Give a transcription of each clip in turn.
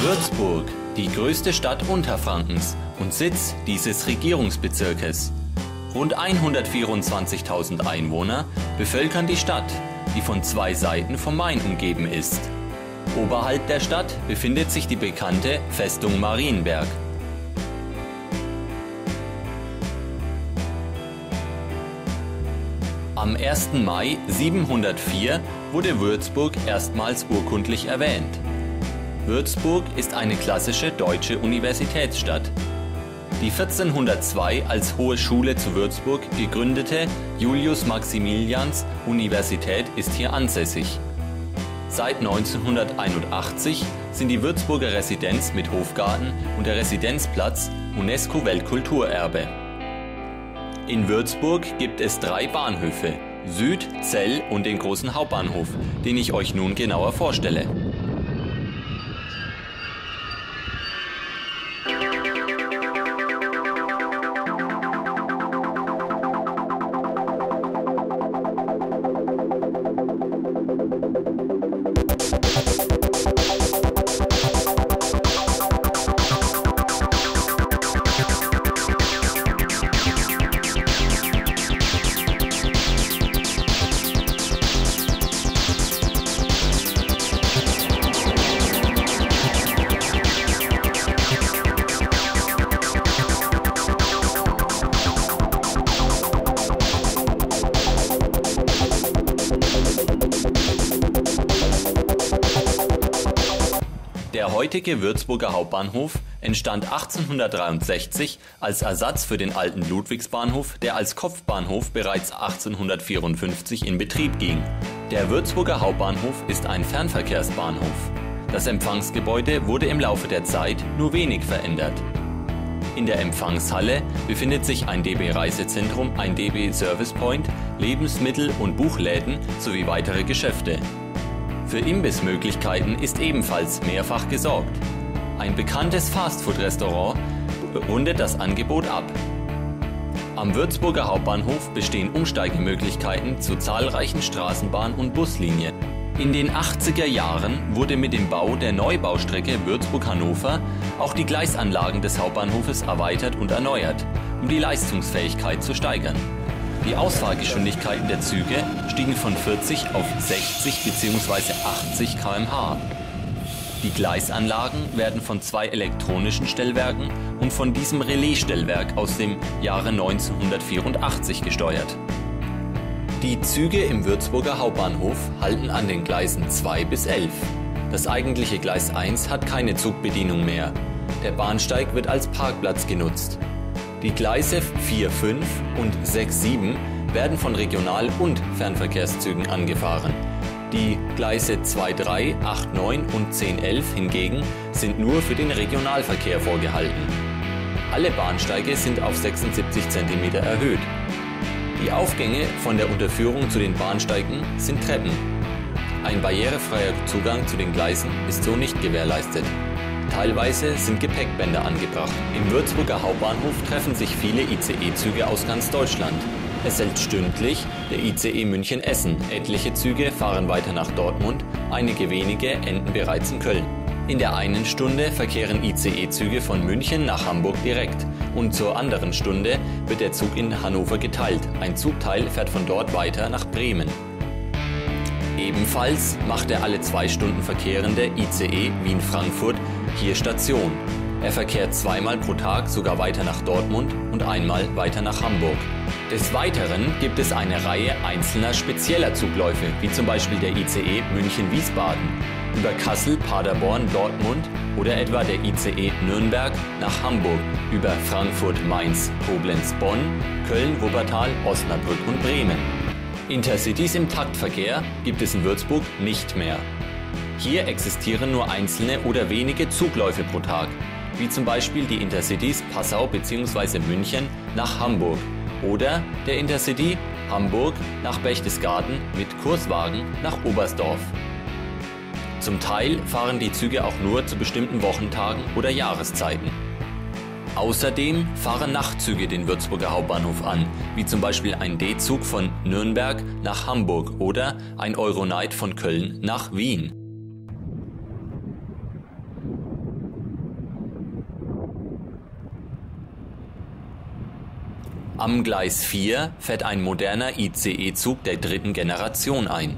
Würzburg, die größte Stadt Unterfrankens und Sitz dieses Regierungsbezirkes. Rund 124.000 Einwohner bevölkern die Stadt, die von zwei Seiten vom Main umgeben ist. Oberhalb der Stadt befindet sich die bekannte Festung Marienberg. Am 1. Mai 704 wurde Würzburg erstmals urkundlich erwähnt. Würzburg ist eine klassische deutsche Universitätsstadt. Die 1402 als Hohe Schule zu Würzburg gegründete Julius-Maximilians-Universität ist hier ansässig. Seit 1981 sind die Würzburger Residenz mit Hofgarten und der Residenzplatz UNESCO-Weltkulturerbe. In Würzburg gibt es 3 Bahnhöfe, Süd-, Zell- und den großen Hauptbahnhof, den ich euch nun genauer vorstelle. Der heutige Würzburger Hauptbahnhof entstand 1863 als Ersatz für den alten Ludwigsbahnhof, der als Kopfbahnhof bereits 1854 in Betrieb ging. Der Würzburger Hauptbahnhof ist ein Fernverkehrsbahnhof. Das Empfangsgebäude wurde im Laufe der Zeit nur wenig verändert. In der Empfangshalle befindet sich ein DB Reisezentrum, ein DB Service Point, Lebensmittel- und Buchläden sowie weitere Geschäfte. Für Imbissmöglichkeiten ist ebenfalls mehrfach gesorgt. Ein bekanntes Fastfood-Restaurant rundet das Angebot ab. Am Würzburger Hauptbahnhof bestehen Umsteigemöglichkeiten zu zahlreichen Straßenbahn- und Buslinien. In den 80er Jahren wurde mit dem Bau der Neubaustrecke Würzburg-Hannover auch die Gleisanlagen des Hauptbahnhofes erweitert und erneuert, um die Leistungsfähigkeit zu steigern. Die Ausfahrgeschwindigkeiten der Züge stiegen von 40 auf 60 bzw. 80 km/h. Die Gleisanlagen werden von 2 elektronischen Stellwerken und von diesem Relaisstellwerk aus dem Jahre 1984 gesteuert. Die Züge im Würzburger Hauptbahnhof halten an den Gleisen 2 bis 11. Das eigentliche Gleis 1 hat keine Zugbedienung mehr. Der Bahnsteig wird als Parkplatz genutzt. Die Gleise 4, 5 und 6, 7 werden von Regional- und Fernverkehrszügen angefahren. Die Gleise 2, 3, 8, 9 und 10, 11 hingegen sind nur für den Regionalverkehr vorgehalten. Alle Bahnsteige sind auf 76 cm erhöht. Die Aufgänge von der Unterführung zu den Bahnsteigen sind Treppen. Ein barrierefreier Zugang zu den Gleisen ist so nicht gewährleistet. Teilweise sind Gepäckbänder angebracht. Im Würzburger Hauptbahnhof treffen sich viele ICE-Züge aus ganz Deutschland. Es hält stündlich der ICE München-Essen. Etliche Züge fahren weiter nach Dortmund, einige wenige enden bereits in Köln. In der einen Stunde verkehren ICE-Züge von München nach Hamburg direkt und zur anderen Stunde wird der Zug in Hannover geteilt. Ein Zugteil fährt von dort weiter nach Bremen. Ebenfalls macht der alle 2 Stunden verkehrende ICE Wien-Frankfurt hier Station. Er verkehrt 2-mal pro Tag sogar weiter nach Dortmund und einmal weiter nach Hamburg. Des Weiteren gibt es eine Reihe einzelner spezieller Zugläufe, wie zum Beispiel der ICE München-Wiesbaden, über Kassel, Paderborn, Dortmund oder etwa der ICE Nürnberg nach Hamburg, über Frankfurt, Mainz, Koblenz, Bonn, Köln, Wuppertal, Osnabrück und Bremen. Intercities im Taktverkehr gibt es in Würzburg nicht mehr. Hier existieren nur einzelne oder wenige Zugläufe pro Tag, wie zum Beispiel die Intercities Passau bzw. München nach Hamburg oder der Intercity Hamburg nach Berchtesgaden mit Kurswagen nach Oberstdorf. Zum Teil fahren die Züge auch nur zu bestimmten Wochentagen oder Jahreszeiten. Außerdem fahren Nachtzüge den Würzburger Hauptbahnhof an, wie zum Beispiel ein D-Zug von Nürnberg nach Hamburg oder ein Euronight von Köln nach Wien. Am Gleis 4 fährt ein moderner ICE-Zug der dritten Generation ein.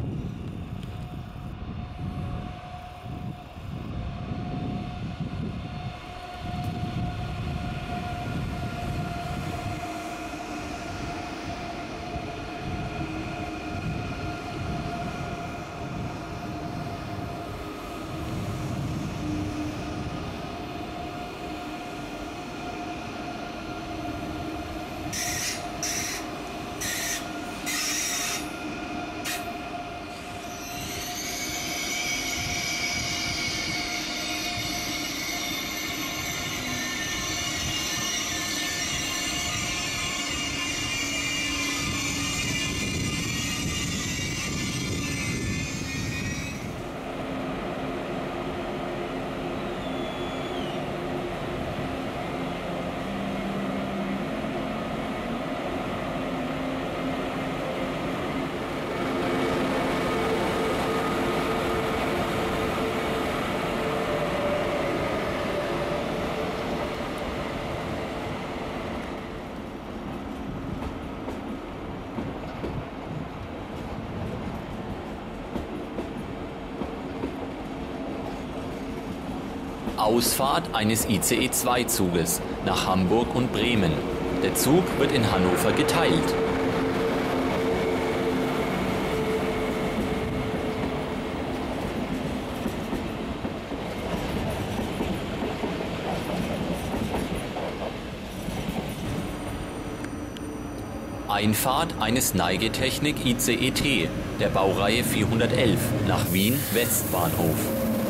Ausfahrt eines ICE-2-Zuges nach Hamburg und Bremen. Der Zug wird in Hannover geteilt. Einfahrt eines Neigetechnik ICE-T der Baureihe 411 nach Wien Westbahnhof.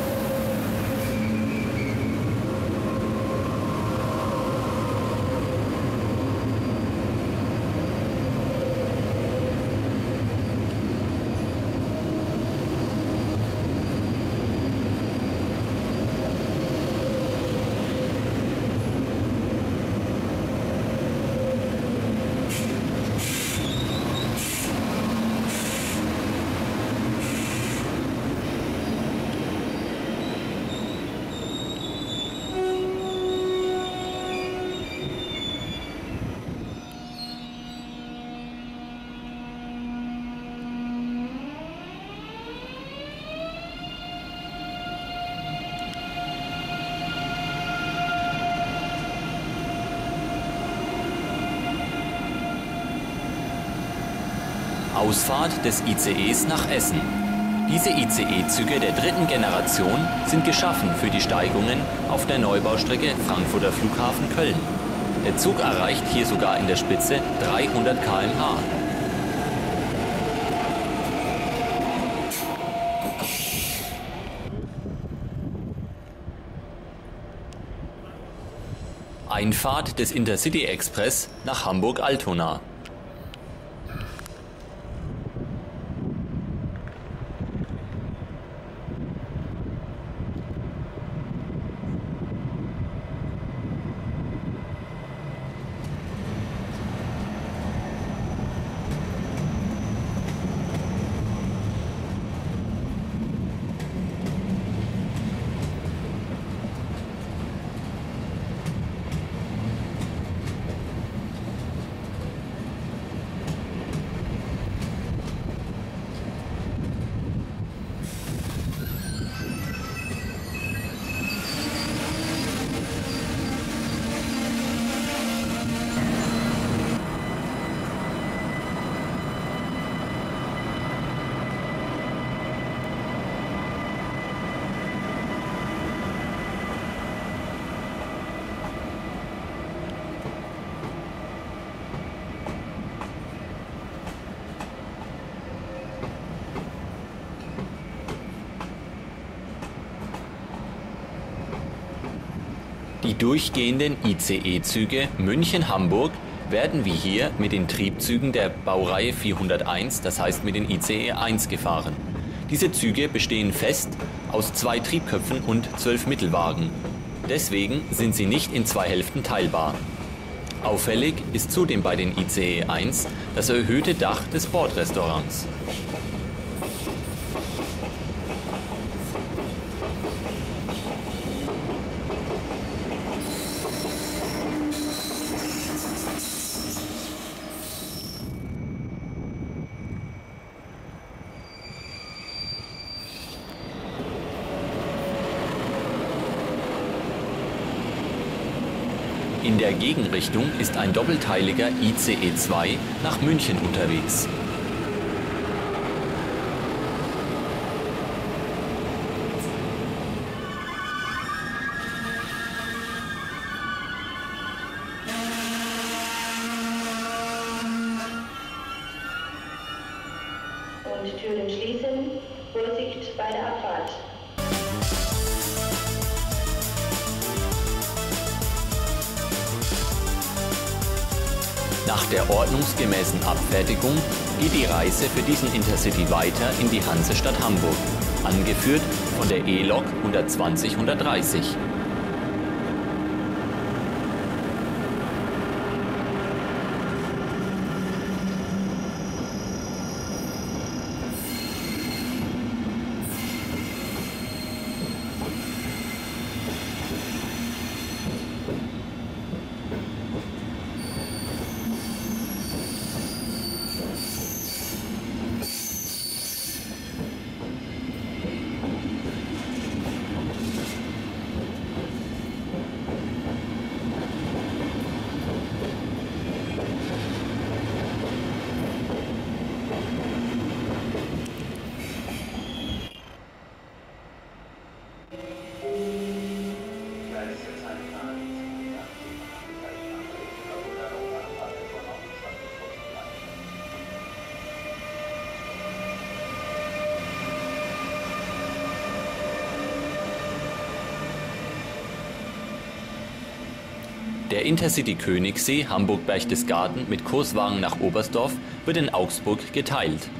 Ausfahrt des ICEs nach Essen. Diese ICE-Züge der dritten Generation sind geschaffen für die Steigungen auf der Neubaustrecke Frankfurter Flughafen Köln. Der Zug erreicht hier sogar in der Spitze 300 km/h. Einfahrt des Intercity Express nach Hamburg-Altona. Die durchgehenden ICE-Züge München-Hamburg werden wie hier mit den Triebzügen der Baureihe 401, das heißt mit den ICE 1 gefahren. Diese Züge bestehen fest aus 2 Triebköpfen und 12 Mittelwagen. Deswegen sind sie nicht in 2 Hälften teilbar. Auffällig ist zudem bei den ICE 1 das erhöhte Dach des Bordrestaurants. In der Gegenrichtung ist ein doppelteiliger ICE 2 nach München unterwegs. Und Türen schließen. Vorsicht bei der Abfahrt. Nach der ordnungsgemäßen Abfertigung geht die Reise für diesen Intercity weiter in die Hansestadt Hamburg, angeführt von der E-Lok 120/130. Der Intercity Königssee Hamburg-Berchtesgaden mit Kurswagen nach Oberstdorf wird in Augsburg geteilt.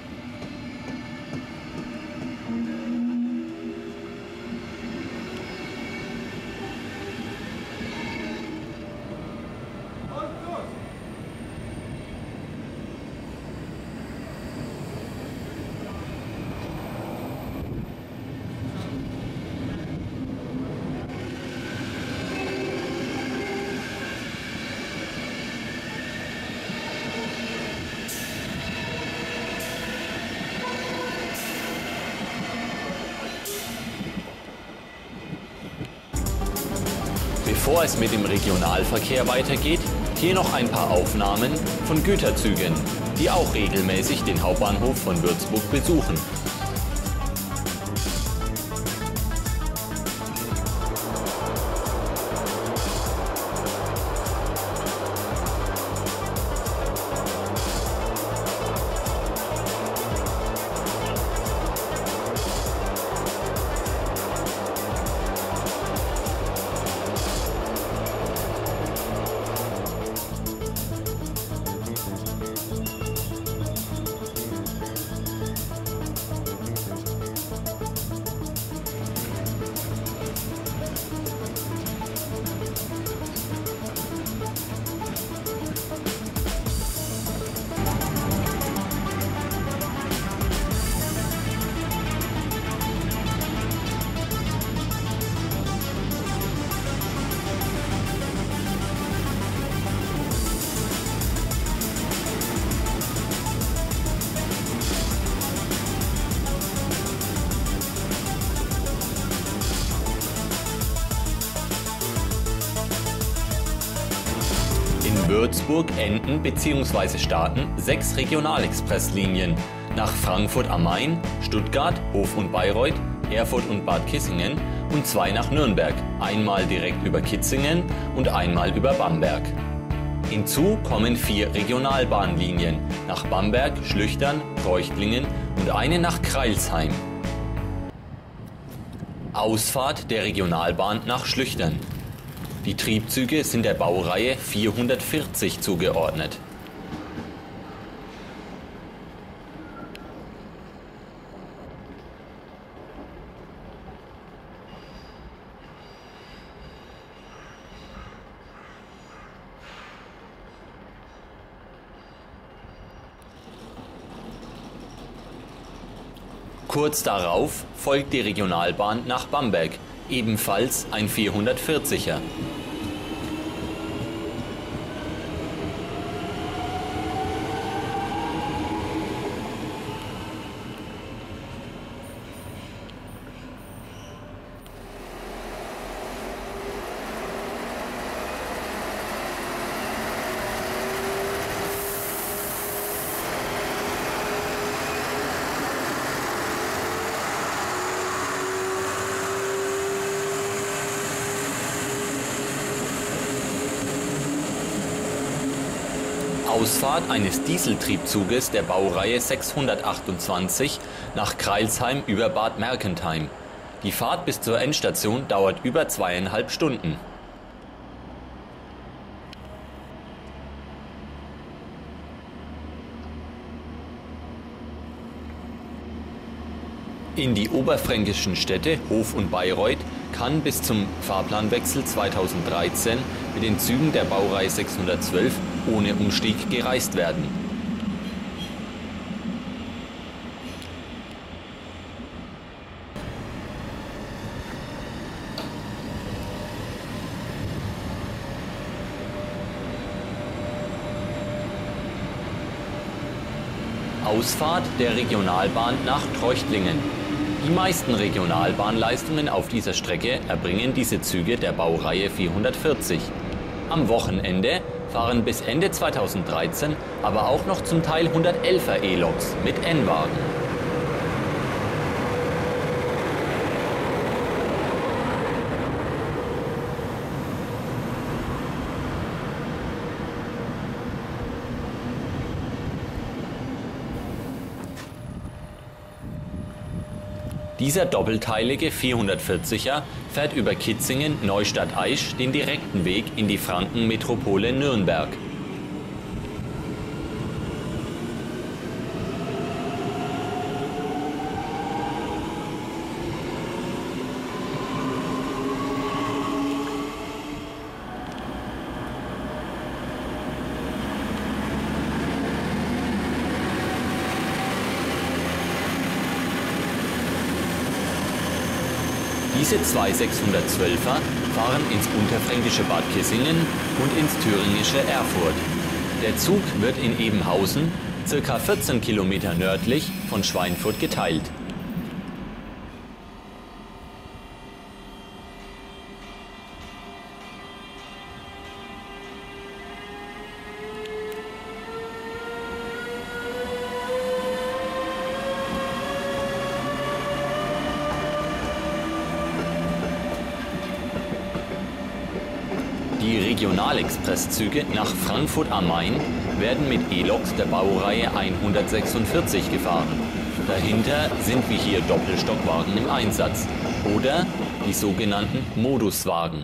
Bevor es mit dem Regionalverkehr weitergeht, hier noch ein paar Aufnahmen von Güterzügen, die auch regelmäßig den Hauptbahnhof von Würzburg besuchen. In Würzburg enden bzw. starten 6 Regionalexpresslinien nach Frankfurt am Main, Stuttgart, Hof und Bayreuth, Erfurt und Bad Kissingen und 2 nach Nürnberg, einmal direkt über Kitzingen und einmal über Bamberg. Hinzu kommen 4 Regionalbahnlinien nach Bamberg, Schlüchtern, Treuchtlingen und eine nach Crailsheim. Ausfahrt der Regionalbahn nach Schlüchtern. Die Triebzüge sind der Baureihe 440 zugeordnet. Kurz darauf folgt die Regionalbahn nach Bamberg, ebenfalls ein 440er. Ausfahrt eines Dieseltriebzuges der Baureihe 628 nach Crailsheim über Bad Mergentheim. Die Fahrt bis zur Endstation dauert über 2,5 Stunden. In die oberfränkischen Städte Hof und Bayreuth kann bis zum Fahrplanwechsel 2013 mit den Zügen der Baureihe 612 ohne Umstieg gereist werden. Ausfahrt der Regionalbahn nach Treuchtlingen. Die meisten Regionalbahnleistungen auf dieser Strecke erbringen diese Züge der Baureihe 440. Am Wochenende fahren bis Ende 2013 aber auch noch zum Teil 111er E-Loks mit N-Wagen. Dieser doppelteilige 440er fährt über Kitzingen, Neustadt-Aisch den direkten Weg in die Frankenmetropole Nürnberg. Diese zwei 612er fahren ins unterfränkische Bad Kissingen und ins thüringische Erfurt. Der Zug wird in Ebenhausen, ca. 14 Kilometer nördlich von Schweinfurt, geteilt. Die Regionalexpresszüge nach Frankfurt am Main werden mit E-Loks der Baureihe 146 gefahren. Dahinter sind wie hier Doppelstockwagen im Einsatz oder die sogenannten Moduswagen.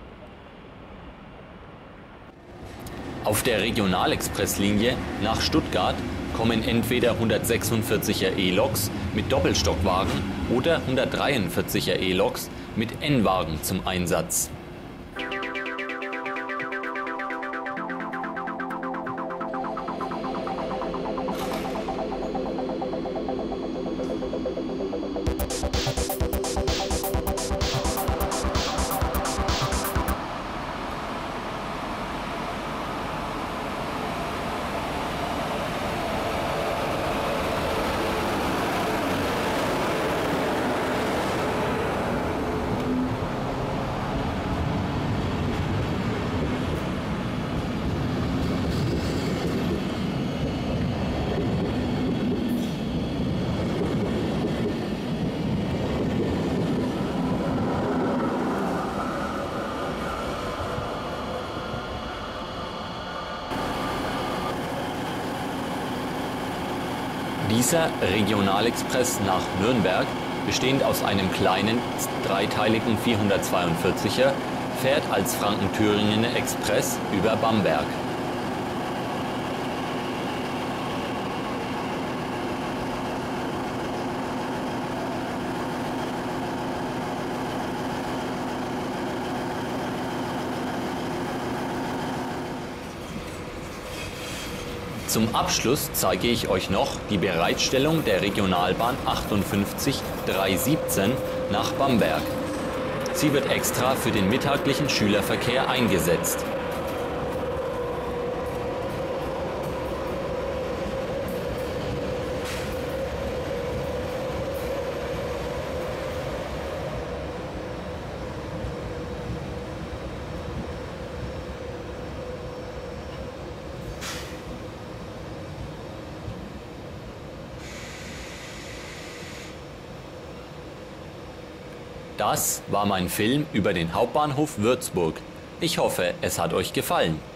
Auf der Regionalexpresslinie nach Stuttgart kommen entweder 146er E-Loks mit Doppelstockwagen oder 143er E-Loks mit N-Wagen zum Einsatz. Dieser Regionalexpress nach Nürnberg, bestehend aus einem kleinen, dreiteiligen 442er, fährt als Franken-Thüringen Express über Bamberg. Zum Abschluss zeige ich euch noch die Bereitstellung der Regionalbahn 58 317 nach Bamberg. Sie wird extra für den mittaglichen Schülerverkehr eingesetzt. Das war mein Film über den Hauptbahnhof Würzburg. Ich hoffe, es hat euch gefallen.